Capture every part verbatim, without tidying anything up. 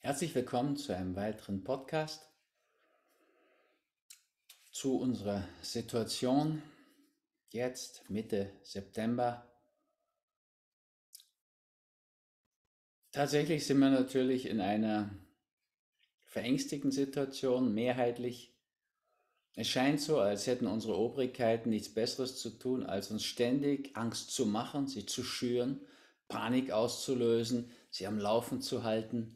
Herzlich willkommen zu einem weiteren Podcast zu unserer Situation jetzt Mitte September. Tatsächlich sind wir natürlich in einer verängstigten Situation, mehrheitlich. Es scheint so, als hätten unsere Obrigkeiten nichts Besseres zu tun, als uns ständig Angst zu machen, sie zu schüren, Panik auszulösen, sie am Laufen zu halten.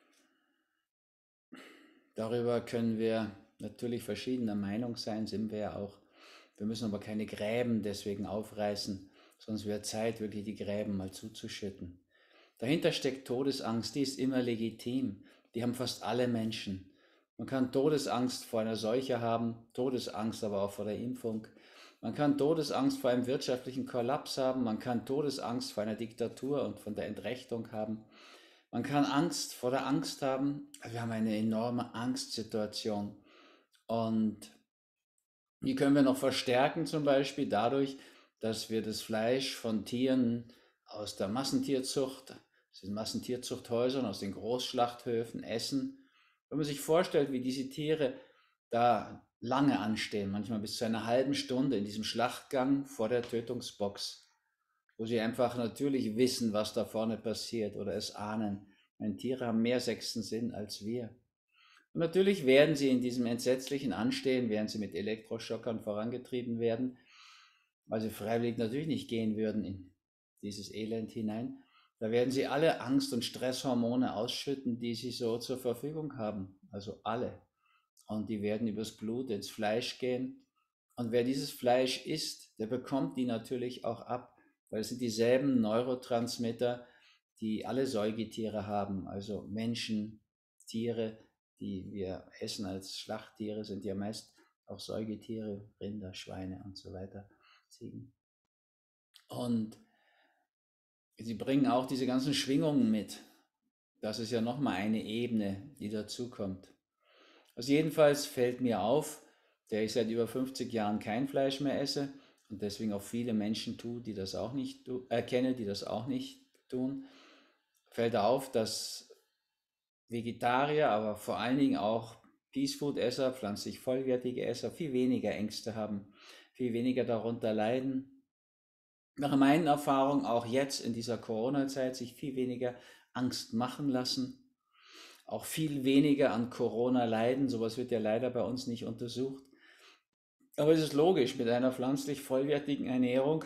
Darüber können wir natürlich verschiedener Meinung sein, sind wir ja auch. Wir müssen aber keine Gräben deswegen aufreißen, sonst wäre Zeit, wirklich die Gräben mal zuzuschütten. Dahinter steckt Todesangst, die ist immer legitim. Die haben fast alle Menschen. Man kann Todesangst vor einer Seuche haben, Todesangst aber auch vor der Impfung. Man kann Todesangst vor einem wirtschaftlichen Kollaps haben, man kann Todesangst vor einer Diktatur und von der Entrechtung haben. Man kann Angst vor der Angst haben. Wir haben eine enorme Angstsituation. Und die können wir noch verstärken, zum Beispiel dadurch, dass wir das Fleisch von Tieren aus der Massentierzucht, aus den Massentierzuchthäusern, aus den Großschlachthöfen essen. Wenn man sich vorstellt, wie diese Tiere da lange anstehen, manchmal bis zu einer halben Stunde in diesem Schlachtgang vor der Tötungsbox, wo sie einfach natürlich wissen, was da vorne passiert oder es ahnen. Meine Tiere haben mehr sechsten Sinn als wir. Und natürlich werden sie in diesem entsetzlichen Anstehen, während sie mit Elektroschockern vorangetrieben werden, weil sie freiwillig natürlich nicht gehen würden in dieses Elend hinein, da werden sie alle Angst- und Stresshormone ausschütten, die sie so zur Verfügung haben. Also alle. Und die werden übers Blut ins Fleisch gehen. Und wer dieses Fleisch isst, der bekommt die natürlich auch ab, weil es sind dieselben Neurotransmitter, die alle Säugetiere haben, also Menschen, Tiere, die wir essen als Schlachttiere, sind ja meist auch Säugetiere, Rinder, Schweine und so weiter, Ziegen. Und sie bringen auch diese ganzen Schwingungen mit. Das ist ja nochmal eine Ebene, die dazukommt. Also jedenfalls fällt mir auf, der ich seit über fünfzig Jahren kein Fleisch mehr esse und deswegen auch viele Menschen tue, die das auch nicht erkenne, die das auch nicht tun, fällt auf, dass Vegetarier, aber vor allen Dingen auch Peace-Food-Esser, pflanzlich vollwertige Esser, viel weniger Ängste haben, viel weniger darunter leiden. Nach meinen Erfahrungen auch jetzt in dieser Corona-Zeit sich viel weniger Angst machen lassen, auch viel weniger an Corona leiden. Sowas wird ja leider bei uns nicht untersucht. Aber es ist logisch, mit einer pflanzlich vollwertigen Ernährung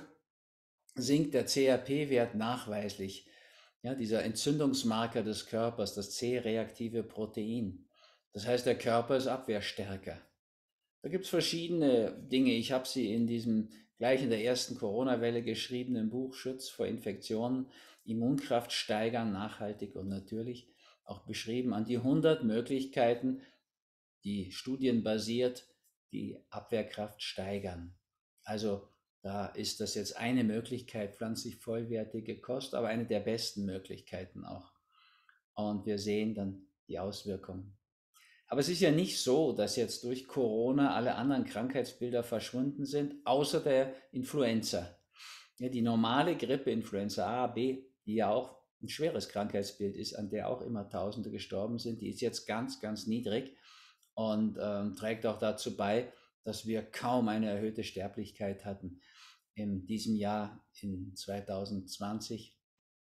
sinkt der C R P-Wert nachweislich. Ja, dieser Entzündungsmarker des Körpers, das C-reaktive Protein. Das heißt, der Körper ist abwehrstärker. Da gibt es verschiedene Dinge. Ich habe sie in diesem gleich in der ersten Corona-Welle geschriebenen Buch Schutz vor Infektionen, Immunkraft steigern, nachhaltig und natürlich auch beschrieben an die hundert Möglichkeiten, die studienbasiert die Abwehrkraft steigern. Also da ist das jetzt eine Möglichkeit, pflanzlich vollwertige Kost, aber eine der besten Möglichkeiten auch. Und wir sehen dann die Auswirkungen. Aber es ist ja nicht so, dass jetzt durch Corona alle anderen Krankheitsbilder verschwunden sind, außer der Influenza. Ja, die normale Grippe, Influenza A, B, die ja auch ein schweres Krankheitsbild ist, an der auch immer Tausende gestorben sind, die ist jetzt ganz, ganz niedrig und ähm, trägt auch dazu bei, dass wir kaum eine erhöhte Sterblichkeit hatten in diesem Jahr, in zweitausendzwanzig.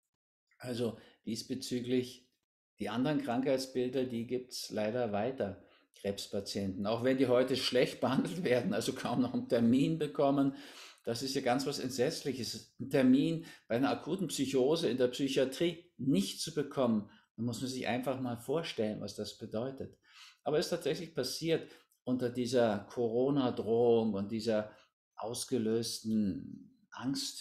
Also diesbezüglich, die anderen Krankheitsbilder, die gibt es leider weiter, Krebspatienten. Auch wenn die heute schlecht behandelt werden, also kaum noch einen Termin bekommen. Das ist ja ganz was Entsetzliches. Ein Termin bei einer akuten Psychose in der Psychiatrie nicht zu bekommen. Da muss man sich einfach mal vorstellen, was das bedeutet. Aber es ist tatsächlich passiert unter dieser Corona-Drohung und dieser ausgelösten Angst,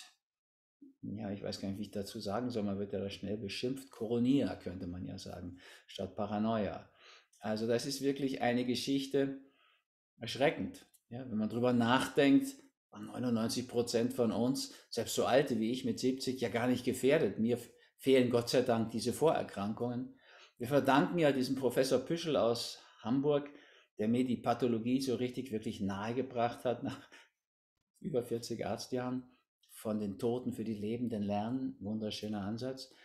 ja, ich weiß gar nicht, wie ich dazu sagen soll, man wird ja da schnell beschimpft. Koronia könnte man ja sagen, statt Paranoia. Also das ist wirklich eine Geschichte erschreckend. Ja, wenn man drüber nachdenkt, neunundneunzig Prozent von uns, selbst so alte wie ich mit siebzig, ja gar nicht gefährdet. Mir fehlen Gott sei Dank diese Vorerkrankungen. Wir verdanken ja diesem Professor Püschel aus Hamburg, der mir die Pathologie so richtig, wirklich nahegebracht hat nach über vierzig Arztjahren, von den Toten für die Lebenden lernen, wunderschöner Ansatz.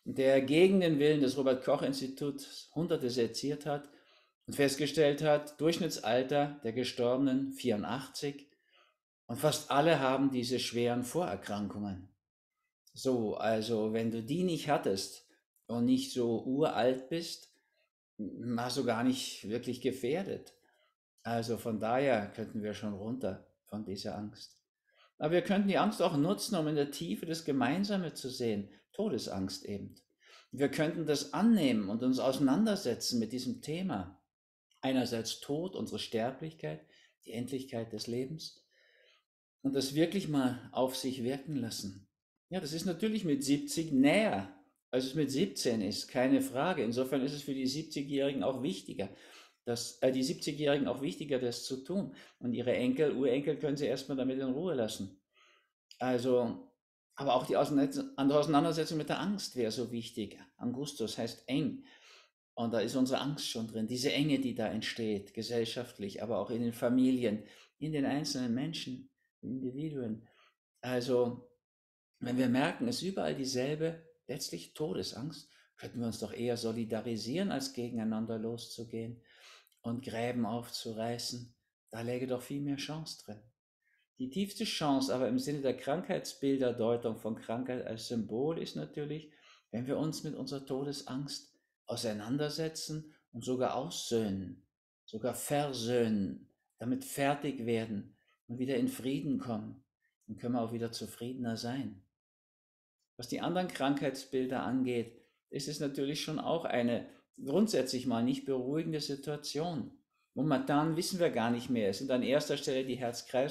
der gegen den Willen des Robert-Koch-Instituts Hunderte seziert hat und festgestellt hat, Durchschnittsalter der Gestorbenen vierundachtzig, und fast alle haben diese schweren Vorerkrankungen. So, also wenn du die nicht hattest und nicht so uralt bist, warst du gar nicht wirklich gefährdet. Also von daher könnten wir schon runter von dieser Angst. Aber wir könnten die Angst auch nutzen, um in der Tiefe das Gemeinsame zu sehen. Todesangst eben. Wir könnten das annehmen und uns auseinandersetzen mit diesem Thema. Einerseits Tod, unsere Sterblichkeit, die Endlichkeit des Lebens, und das wirklich mal auf sich wirken lassen. Ja, das ist natürlich mit siebzig näher, als es mit siebzehn ist, keine Frage. Insofern ist es für die siebzigjährigen auch wichtiger, dass, äh, die siebzigjährigen auch wichtiger, das zu tun. Und ihre Enkel, Urenkel können sie erstmal damit in Ruhe lassen. Also, aber auch die Auseinandersetzung mit der Angst wäre so wichtig. Angustus heißt eng. Und da ist unsere Angst schon drin, diese Enge, die da entsteht, gesellschaftlich, aber auch in den Familien, in den einzelnen Menschen, Individuen. Also, wenn wir merken, es ist überall dieselbe, letztlich Todesangst, könnten wir uns doch eher solidarisieren, als gegeneinander loszugehen und Gräben aufzureißen. Da läge doch viel mehr Chance drin. Die tiefste Chance aber im Sinne der Krankheitsbilderdeutung von Krankheit als Symbol ist natürlich, wenn wir uns mit unserer Todesangst auseinandersetzen und sogar aussöhnen, sogar versöhnen, damit fertig werden und wieder in Frieden kommen. Dann können wir auch wieder zufriedener sein. Was die anderen Krankheitsbilder angeht, ist es natürlich schon auch eine grundsätzlich mal nicht beruhigende Situation. Momentan wissen wir gar nicht mehr. Es sind an erster Stelle die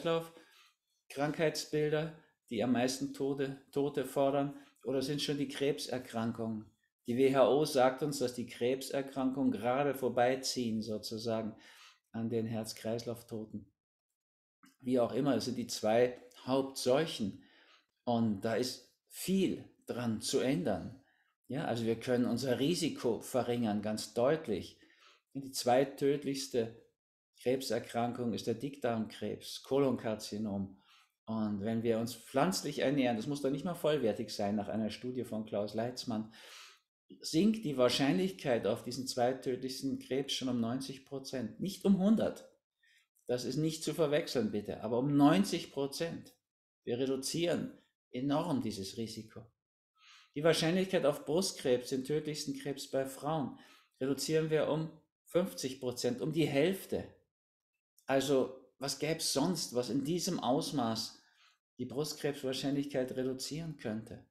Herz-Kreislauf-Krankheitsbilder, die am meisten Tote, Tote fordern, oder sind schon die Krebserkrankungen. Die W H O sagt uns, dass die Krebserkrankungen gerade vorbeiziehen, sozusagen, an den Herz-Kreislauf-Toten. Wie auch immer, es sind die zwei Hauptseuchen. Und da ist viel dran zu ändern. Ja, also wir können unser Risiko verringern, ganz deutlich. Die zweittödlichste Krebserkrankung ist der Dickdarmkrebs, Kolonkarzinom. Und wenn wir uns pflanzlich ernähren, das muss doch nicht mal vollwertig sein, nach einer Studie von Klaus Leitzmann, sinkt die Wahrscheinlichkeit auf diesen zweittödlichsten Krebs schon um neunzig Prozent. Nicht um hundert. Das ist nicht zu verwechseln, bitte, aber um neunzig Prozent. Wir reduzieren enorm dieses Risiko. Die Wahrscheinlichkeit auf Brustkrebs, den tödlichsten Krebs bei Frauen, reduzieren wir um fünfzig Prozent, um die Hälfte. Also was gäbe es sonst, was in diesem Ausmaß die Brustkrebswahrscheinlichkeit reduzieren könnte?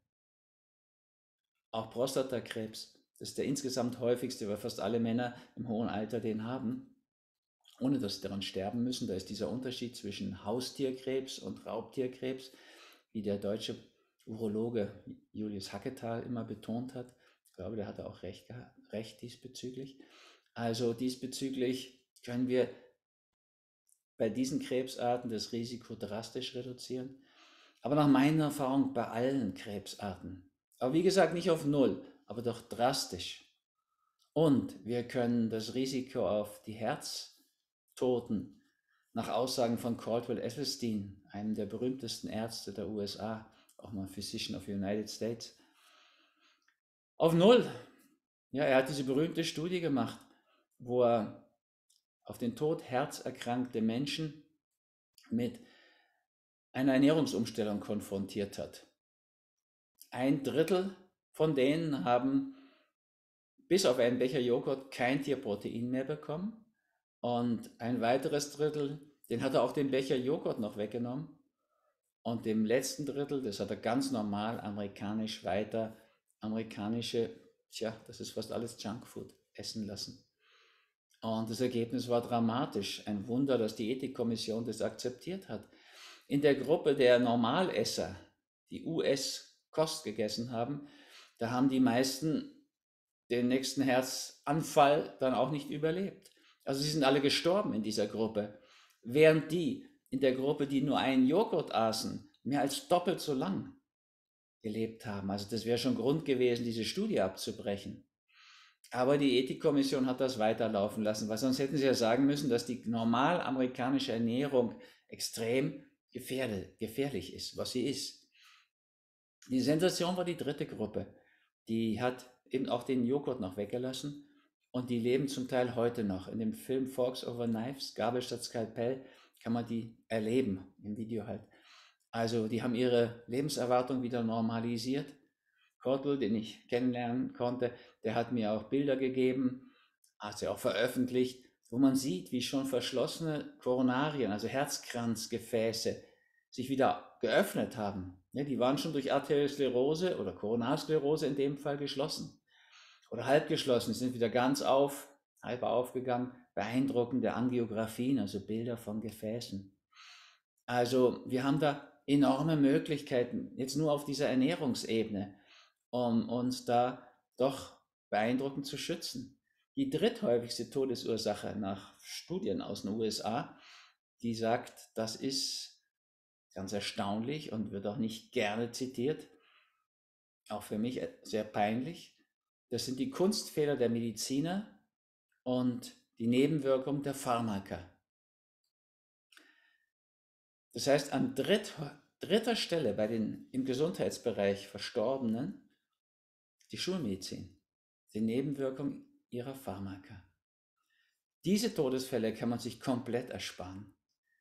Auch Prostatakrebs, das ist der insgesamt häufigste, weil fast alle Männer im hohen Alter den haben, ohne dass sie daran sterben müssen. Da ist dieser Unterschied zwischen Haustierkrebs und Raubtierkrebs, wie der deutsche Urologe Julius Hacketal immer betont hat. Ich glaube, der hatte auch recht, recht diesbezüglich. Also diesbezüglich können wir bei diesen Krebsarten das Risiko drastisch reduzieren. Aber nach meiner Erfahrung bei allen Krebsarten. Aber wie gesagt, nicht auf Null, aber doch drastisch. Und wir können das Risiko auf die Herztoten nach Aussagen von Caldwell Esselstyn, einem der berühmtesten Ärzte der U S A, auch mal Physician of the United States, auf Null. Ja, er hat diese berühmte Studie gemacht, wo er auf den Tod herzerkrankte Menschen mit einer Ernährungsumstellung konfrontiert hat. Ein Drittel von denen haben bis auf einen Becher Joghurt kein Tierprotein mehr bekommen. Und ein weiteres Drittel, den hat er auch den Becher Joghurt noch weggenommen. Und dem letzten Drittel, das hat er ganz normal amerikanisch weiter, amerikanische, tja, das ist fast alles Junkfood, essen lassen. Und das Ergebnis war dramatisch. Ein Wunder, dass die Ethikkommission das akzeptiert hat. In der Gruppe der Normalesser, die U S-Kost gegessen haben, da haben die meisten den nächsten Herzanfall dann auch nicht überlebt. Also sie sind alle gestorben in dieser Gruppe, während die in der Gruppe, die nur einen Joghurt aßen, mehr als doppelt so lang gelebt haben. Also das wäre schon Grund gewesen, diese Studie abzubrechen. Aber die Ethikkommission hat das weiterlaufen lassen, weil sonst hätten sie ja sagen müssen, dass die normal amerikanische Ernährung extrem gefährlich ist, was sie ist. Die Sensation war die dritte Gruppe. die hat eben auch den Joghurt noch weggelassen und die leben zum Teil heute noch. In dem Film Forks Over Knives, Gabel statt Skalpell, kann man die erleben, im Video halt. Also die haben ihre Lebenserwartung wieder normalisiert. Cordell, den ich kennenlernen konnte, der hat mir auch Bilder gegeben, hat sie auch veröffentlicht, wo man sieht, wie schon verschlossene Koronarien, also Herzkranzgefäße, sich wieder geöffnet haben. Ja, die waren schon durch Arteriosklerose oder Koronarsklerose in dem Fall geschlossen oder halb geschlossen, sind wieder ganz auf, halb aufgegangen. Beeindruckende Angiografien, also Bilder von Gefäßen. Also wir haben da enorme Möglichkeiten, jetzt nur auf dieser Ernährungsebene, um uns da doch beeindruckend zu schützen. Die dritthäufigste Todesursache nach Studien aus den U S A, die sagt, das ist ganz erstaunlich und wird auch nicht gerne zitiert, auch für mich sehr peinlich. Das sind die Kunstfehler der Mediziner und die Nebenwirkung der Pharmaka. Das heißt, an dritt, dritter Stelle bei den im Gesundheitsbereich Verstorbenen die Schulmedizin, die Nebenwirkung ihrer Pharmaka. Diese Todesfälle kann man sich komplett ersparen.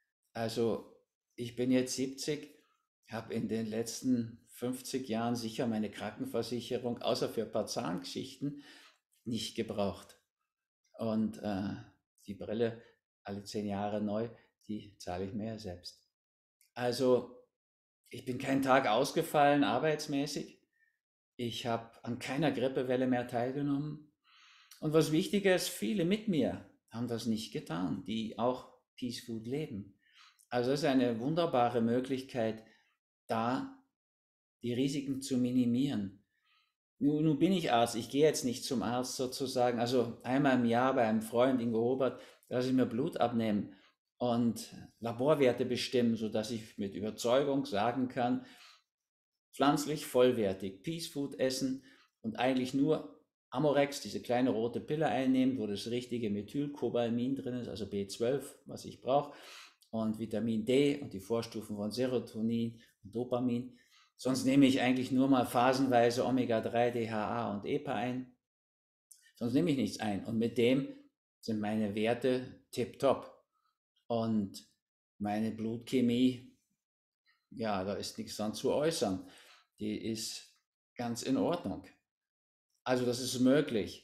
Also ich bin jetzt siebzig, habe in den letzten fünfzig Jahren sicher meine Krankenversicherung, außer für ein paar Zahngeschichten, nicht gebraucht. Und äh, die Brille alle zehn Jahre neu, die zahle ich mir ja selbst. Also ich bin keinen Tag ausgefallen arbeitsmäßig. Ich habe an keiner Grippewelle mehr teilgenommen. Und was wichtiger ist, viele mit mir haben das nicht getan, die auch Peace Food leben. Also es ist eine wunderbare Möglichkeit, da die Risiken zu minimieren. Nun, nun bin ich Arzt, ich gehe jetzt nicht zum Arzt sozusagen, also einmal im Jahr bei einem Freund, Ingo Hobert, lasse ich mir Blut abnehmen und Laborwerte bestimmen, sodass ich mit Überzeugung sagen kann, pflanzlich vollwertig, Peace Food essen und eigentlich nur Amorex, diese kleine rote Pille einnehmen, wo das richtige Methylcobalamin drin ist, also B zwölf, was ich brauche, und Vitamin D und die Vorstufen von Serotonin und Dopamin. Sonst nehme ich eigentlich nur mal phasenweise Omega drei, D H A und E P A ein. Sonst nehme ich nichts ein. Und mit dem sind meine Werte tipptopp. Und meine Blutchemie, ja, da ist nichts dran zu äußern. Die ist ganz in Ordnung. Also das ist möglich.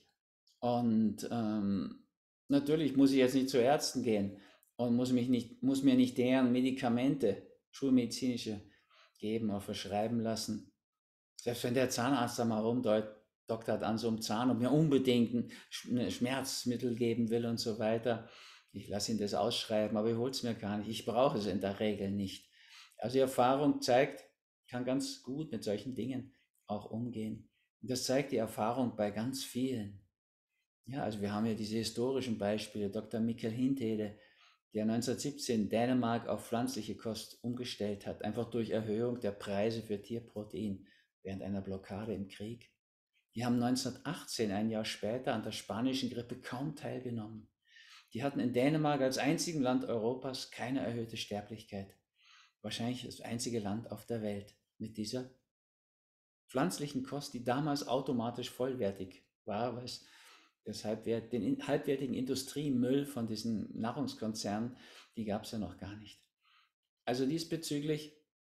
Und ähm, natürlich muss ich jetzt nicht zu Ärzten gehen und muss, mich nicht, muss mir nicht deren Medikamente, schulmedizinische, geben oder verschreiben lassen. Selbst wenn der Zahnarzt da mal rumdoktert an so einem Zahn und mir unbedingt ein Schmerzmittel geben will und so weiter, ich lasse ihn das ausschreiben, aber ich hole es mir gar nicht. Ich brauche es in der Regel nicht. Also die Erfahrung zeigt, ich kann ganz gut mit solchen Dingen auch umgehen. Und das zeigt die Erfahrung bei ganz vielen. Ja, also wir haben ja diese historischen Beispiele. Doktor Mikkel Hintede, der neunzehnhundertsiebzehn Dänemark auf pflanzliche Kost umgestellt hat, einfach durch Erhöhung der Preise für Tierprotein während einer Blockade im Krieg. Die haben neunzehnhundertachtzehn, ein Jahr später, an der spanischen Grippe kaum teilgenommen. Die hatten in Dänemark als einzigem Land Europas keine erhöhte Sterblichkeit. Wahrscheinlich das einzige Land auf der Welt mit dieser pflanzlichen Kost, die damals automatisch vollwertig war, weil es das Halbwert, den halbwertigen Industriemüll von diesen Nahrungskonzernen, die gab es ja noch gar nicht. Also diesbezüglich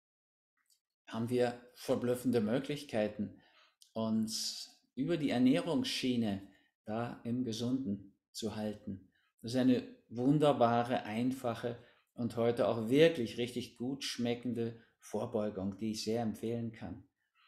haben wir verblüffende Möglichkeiten, uns über die Ernährungsschiene da im Gesunden zu halten. Das ist eine wunderbare, einfache und heute auch wirklich richtig gut schmeckende Vorbeugung, die ich sehr empfehlen kann.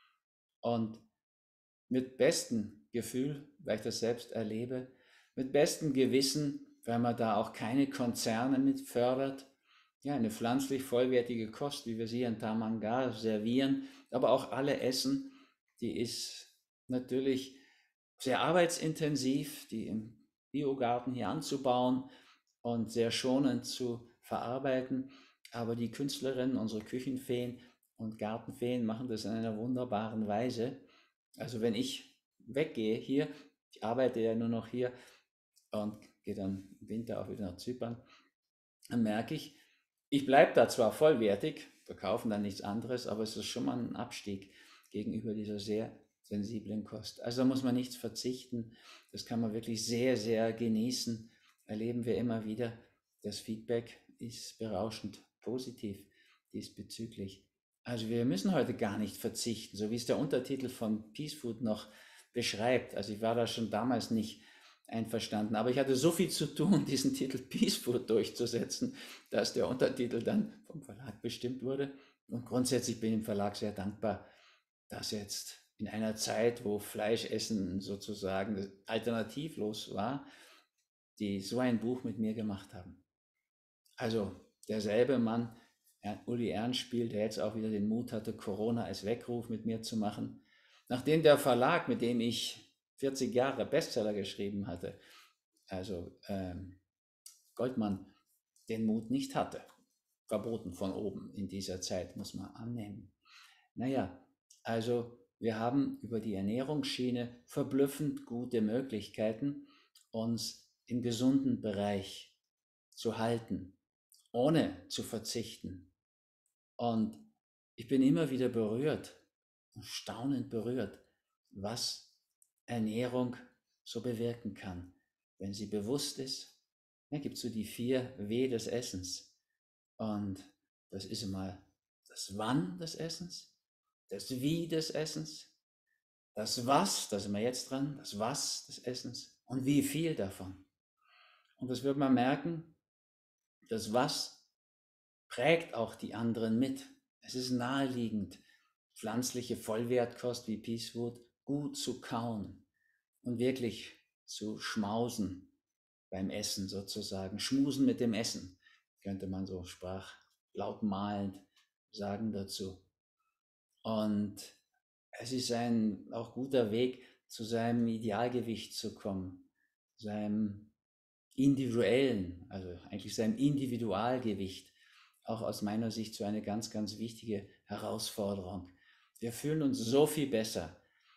Und mit bestem Gefühl, weil ich das selbst erlebe, mit bestem Gewissen, weil man da auch keine Konzerne mit fördert, ja, eine pflanzlich vollwertige Kost, wie wir sie in Tamanga servieren, aber auch alle essen, die ist natürlich sehr arbeitsintensiv, die im Biogarten hier anzubauen und sehr schonend zu verarbeiten. Aber die Künstlerinnen, unsere Küchenfeen und Gartenfeen machen das in einer wunderbaren Weise. Also wenn ich weggehe hier, ich arbeite ja nur noch hier und gehe dann im Winter auch wieder nach Zypern, dann merke ich, ich bleibe da zwar vollwertig, verkaufen dann nichts anderes, aber es ist schon mal ein Abstieg gegenüber dieser sehr, sensiblen Kost. Also da muss man nichts verzichten. Das kann man wirklich sehr, sehr genießen. Erleben wir immer wieder. Das Feedback ist berauschend positiv diesbezüglich. Also wir müssen heute gar nicht verzichten, so wie es der Untertitel von Peace Food noch beschreibt. Also ich war da schon damals nicht einverstanden, aber ich hatte so viel zu tun, diesen Titel Peace Food durchzusetzen, dass der Untertitel dann vom Verlag bestimmt wurde. Und grundsätzlich bin ich dem Verlag sehr dankbar, dass jetzt in einer Zeit, wo Fleischessen sozusagen alternativlos war, die so ein Buch mit mir gemacht haben. Also derselbe Mann, Uli Ernstspiel, der jetzt auch wieder den Mut hatte, Corona als Weckruf mit mir zu machen, nachdem der Verlag, mit dem ich vierzig Jahre Bestseller geschrieben hatte, also ähm, Goldmann, den Mut nicht hatte. Verboten von oben in dieser Zeit, muss man annehmen. Naja, also wir haben über die Ernährungsschiene verblüffend gute Möglichkeiten, uns im gesunden Bereich zu halten, ohne zu verzichten. Und ich bin immer wieder berührt, staunend berührt, was Ernährung so bewirken kann, wenn sie bewusst ist. Da gibt es so die vier W des Essens. Und das ist einmal das Wann des Essens, das Wie des Essens, das Was, da sind wir jetzt dran, das Was des Essens und wie viel davon. Und das wird man merken, das Was prägt auch die anderen mit. Es ist naheliegend, pflanzliche Vollwertkost wie Peace Food gut zu kauen und wirklich zu schmausen beim Essen sozusagen. Schmusen mit dem Essen, könnte man so sprachlautmalend sagen dazu. Und es ist ein auch guter Weg, zu seinem Idealgewicht zu kommen, seinem individuellen, also eigentlich seinem Individualgewicht, auch aus meiner Sicht so eine ganz, ganz wichtige Herausforderung. Wir fühlen uns so viel besser,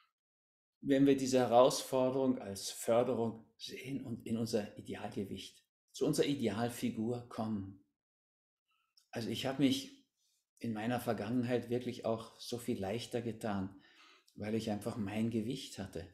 wenn wir diese Herausforderung als Förderung sehen und in unser Idealgewicht, zu unserer Idealfigur kommen. Also ich habe mich in meiner Vergangenheit wirklich auch so viel leichter getan, weil ich einfach mein Gewicht hatte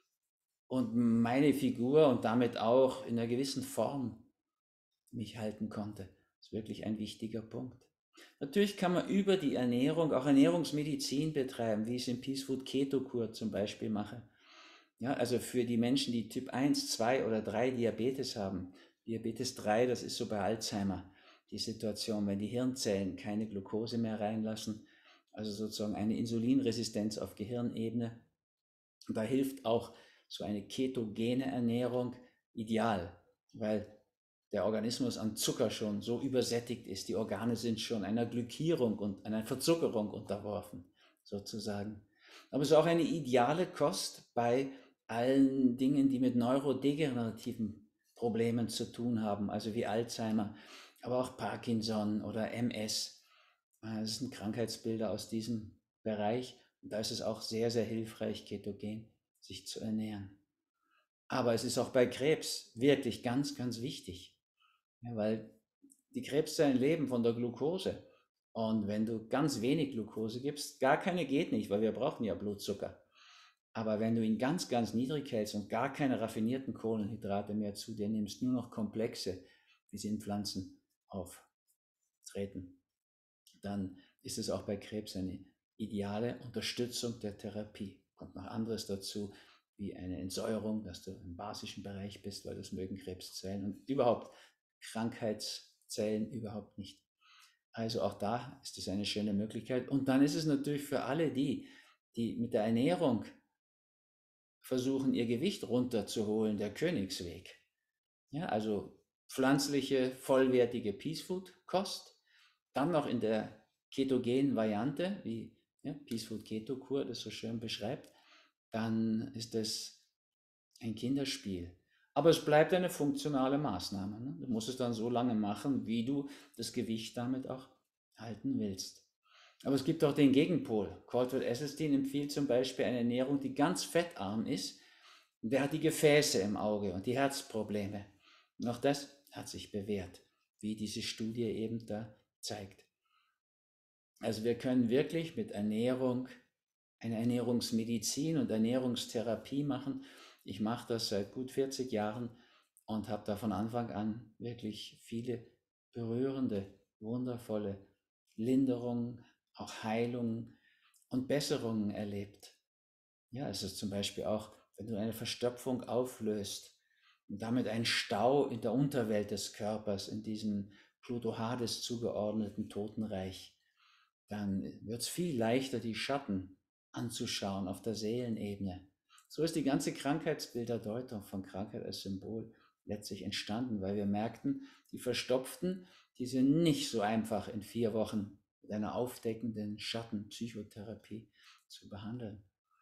und meine Figur und damit auch in einer gewissen Form mich halten konnte. Das ist wirklich ein wichtiger Punkt. Natürlich kann man über die Ernährung auch Ernährungsmedizin betreiben, wie ich es in Peace Food Keto Kur zum Beispiel mache. Ja, also für die Menschen, die Typ eins, zwei oder drei Diabetes haben. Diabetes drei, das ist so bei Alzheimer die Situation, wenn die Hirnzellen keine Glucose mehr reinlassen, also sozusagen eine Insulinresistenz auf Gehirnebene. Und da hilft auch so eine ketogene Ernährung ideal, weil der Organismus an Zucker schon so übersättigt ist. Die Organe sind schon einer Glykierung und einer Verzuckerung unterworfen, sozusagen. Aber es ist auch eine ideale Kost bei allen Dingen, die mit neurodegenerativen Problemen zu tun haben, also wie Alzheimer, aber auch Parkinson oder M S. Das sind Krankheitsbilder aus diesem Bereich. Und da ist es auch sehr, sehr hilfreich, ketogen sich zu ernähren. Aber es ist auch bei Krebs wirklich ganz, ganz wichtig, ja, weil die Krebszellen leben von der Glucose. Und wenn du ganz wenig Glucose gibst, gar keine geht nicht, weil wir brauchen ja Blutzucker. Aber wenn du ihn ganz, ganz niedrig hältst und gar keine raffinierten Kohlenhydrate mehr zu dir nimmst, nur noch komplexe, wie sie in Pflanzen auftreten, dann ist es auch bei Krebs eine ideale Unterstützung der Therapie. Kommt noch anderes dazu, wie eine Entsäuerung, dass du im basischen Bereich bist, weil das mögen Krebszellen und überhaupt Krankheitszellen überhaupt nicht. Also auch da ist es eine schöne Möglichkeit. Und dann ist es natürlich für alle die, die mit der Ernährung versuchen, ihr Gewicht runterzuholen, der Königsweg. Ja, also pflanzliche, vollwertige Peace Food Kost, dann noch in der ketogenen Variante, wie ja, Peace Food Keto Kur das so schön beschreibt, dann ist das ein Kinderspiel. Aber es bleibt eine funktionale Maßnahme. Ne? Du musst es dann so lange machen, wie du das Gewicht damit auch halten willst. Aber es gibt auch den Gegenpol. Coltwood Esselstyn empfiehlt zum Beispiel eine Ernährung, die ganz fettarm ist. Der hat die Gefäße im Auge und die Herzprobleme. Und auch das hat sich bewährt, wie diese Studie eben da zeigt. Also wir können wirklich mit Ernährung eine Ernährungsmedizin und Ernährungstherapie machen. Ich mache das seit gut vierzig Jahren und habe da von Anfang an wirklich viele berührende, wundervolle Linderungen, auch Heilungen und Besserungen erlebt. Ja, es ist zum Beispiel auch, wenn du eine Verstopfung auflöst und damit einen Stau in der Unterwelt des Körpers, in diesem Pluto Hades zugeordneten Totenreich, dann wird es viel leichter, die Schatten anzuschauen auf der Seelenebene. So ist die ganze Krankheitsbilderdeutung von Krankheit als Symbol letztlich entstanden, weil wir merkten, die Verstopften, die sind nicht so einfach in vier Wochen mit einer aufdeckenden Schattenpsychotherapie zu behandeln.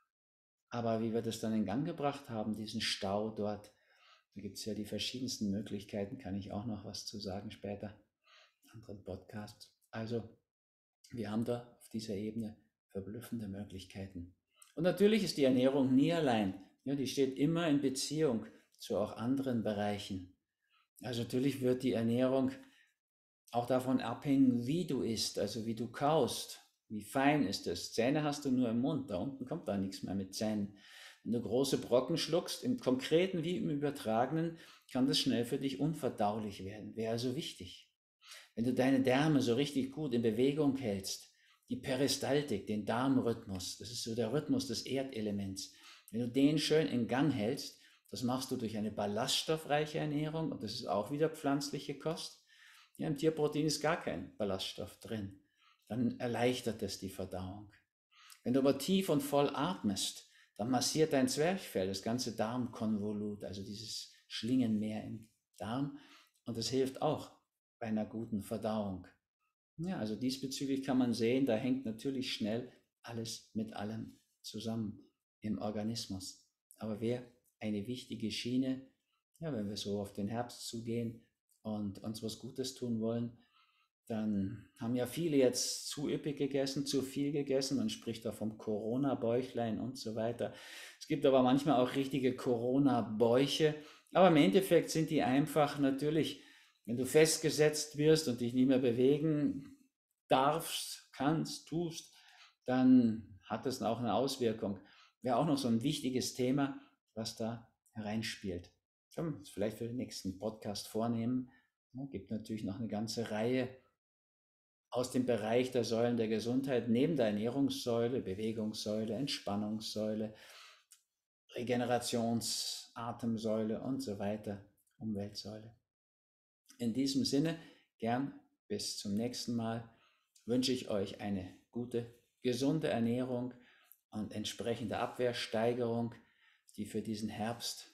Aber wie wir das dann in Gang gebracht haben, diesen Stau dort, da gibt es ja die verschiedensten Möglichkeiten, kann ich auch noch was zu sagen später, in anderen Podcasts. Also wir haben da auf dieser Ebene verblüffende Möglichkeiten. Und natürlich ist die Ernährung nie allein. Ja, die steht immer in Beziehung zu auch anderen Bereichen. Also natürlich wird die Ernährung auch davon abhängen, wie du isst, also wie du kaust. Wie fein ist es? Zähne hast du nur im Mund, da unten kommt da nichts mehr mit Zähnen. Wenn du große Brocken schluckst, im Konkreten wie im Übertragenen, kann das schnell für dich unverdaulich werden. Wäre also wichtig. Wenn du deine Därme so richtig gut in Bewegung hältst, die Peristaltik, den Darmrhythmus, das ist so der Rhythmus des Erdelements, wenn du den schön in Gang hältst, das machst du durch eine ballaststoffreiche Ernährung und das ist auch wieder pflanzliche Kost. Ja, im Tierprotein ist gar kein Ballaststoff drin. Dann erleichtert es die Verdauung. Wenn du aber tief und voll atmest, dann massiert dein Zwerchfell das ganze Darmkonvolut, also dieses Schlingenmeer im Darm, und das hilft auch bei einer guten Verdauung. Ja, also diesbezüglich kann man sehen, da hängt natürlich schnell alles mit allem zusammen im Organismus. Aber wäre eine wichtige Schiene, ja, wenn wir so auf den Herbst zugehen und uns was Gutes tun wollen, dann haben ja viele jetzt zu üppig gegessen, zu viel gegessen. Man spricht da vom Corona-Bäuchlein und so weiter. Es gibt aber manchmal auch richtige Corona-Bäuche. Aber im Endeffekt sind die einfach natürlich, wenn du festgesetzt wirst und dich nicht mehr bewegen darfst, kannst, tust, dann hat das auch eine Auswirkung. Wäre auch noch so ein wichtiges Thema, was da hereinspielt. Können wir uns vielleicht für den nächsten Podcast vornehmen. Es gibt natürlich noch eine ganze Reihe aus dem Bereich der Säulen der Gesundheit, neben der Ernährungssäule, Bewegungssäule, Entspannungssäule, Regenerationsatemsäule und so weiter, Umweltsäule. In diesem Sinne, gern bis zum nächsten Mal, wünsche ich euch eine gute, gesunde Ernährung und entsprechende Abwehrsteigerung, die für diesen Herbst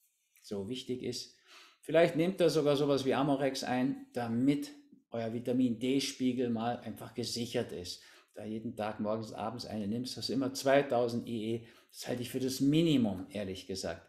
so wichtig ist. Vielleicht nehmt ihr sogar sowas wie Amorex ein, damit euer Vitamin D-Spiegel mal einfach gesichert ist. Da jeden Tag morgens, abends eine nimmst, hast du immer zweitausend I E. Das halte ich für das Minimum, ehrlich gesagt.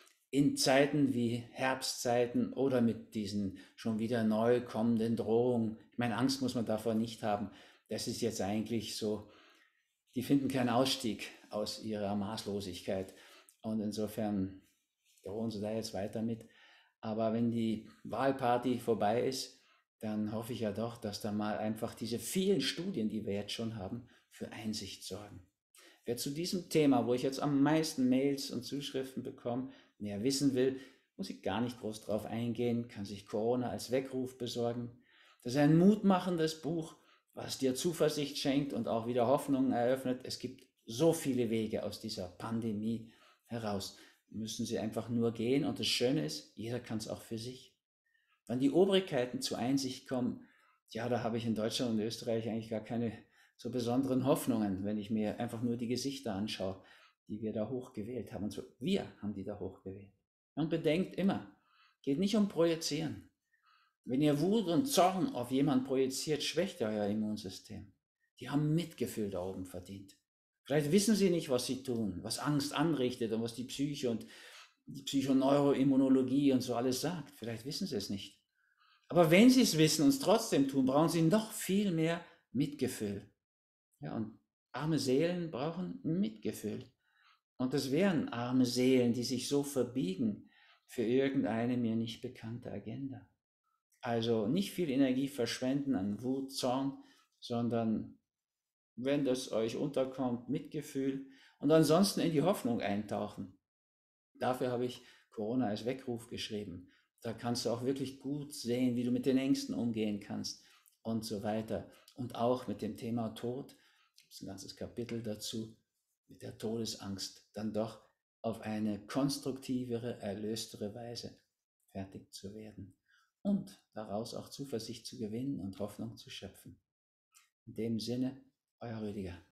In Zeiten wie Herbstzeiten oder mit diesen schon wieder neu kommenden Drohungen. Ich meine, Angst muss man davor nicht haben. Das ist jetzt eigentlich so, die finden keinen Ausstieg aus ihrer Maßlosigkeit. Und insofern drohen sie da jetzt weiter mit. Aber wenn die Wahlparty vorbei ist, dann hoffe ich ja doch, dass da mal einfach diese vielen Studien, die wir jetzt schon haben, für Einsicht sorgen. Wer zu diesem Thema, wo ich jetzt am meisten Mails und Zuschriften bekomme, mehr wissen will, muss ich gar nicht groß drauf eingehen, kann sich Corona als Weckruf besorgen. Das ist ein mutmachendes Buch, was dir Zuversicht schenkt und auch wieder Hoffnung eröffnet. Es gibt so viele Wege aus dieser Pandemie heraus. Müssen sie einfach nur gehen. Und das Schöne ist, jeder kann es auch für sich. Wenn die Obrigkeiten zur Einsicht kommen, ja, da habe ich in Deutschland und Österreich eigentlich gar keine so besonderen Hoffnungen, wenn ich mir einfach nur die Gesichter anschaue, die wir da hochgewählt haben. Und so, wir haben die da hochgewählt. Und bedenkt immer, geht nicht um Projizieren. Wenn ihr Wut und Zorn auf jemanden projiziert, schwächt ihr euer Immunsystem. Die haben Mitgefühl da oben verdient. Vielleicht wissen sie nicht, was sie tun, was Angst anrichtet und was die Psyche und die Psychoneuroimmunologie und so alles sagt. Vielleicht wissen sie es nicht. Aber wenn sie es wissen und es trotzdem tun, brauchen sie noch viel mehr Mitgefühl. Ja, und arme Seelen brauchen Mitgefühl. Und das wären arme Seelen, die sich so verbiegen für irgendeine mir nicht bekannte Agenda. Also nicht viel Energie verschwenden an Wut, Zorn, sondern wenn das euch unterkommt, Mitgefühl und ansonsten in die Hoffnung eintauchen. Dafür habe ich Corona als Weckruf geschrieben. Da kannst du auch wirklich gut sehen, wie du mit den Ängsten umgehen kannst und so weiter. Und auch mit dem Thema Tod, gibt es ein ganzes Kapitel dazu, mit der Todesangst dann doch auf eine konstruktivere, erlöstere Weise fertig zu werden und daraus auch Zuversicht zu gewinnen und Hoffnung zu schöpfen. In dem Sinne, euer Rüdiger.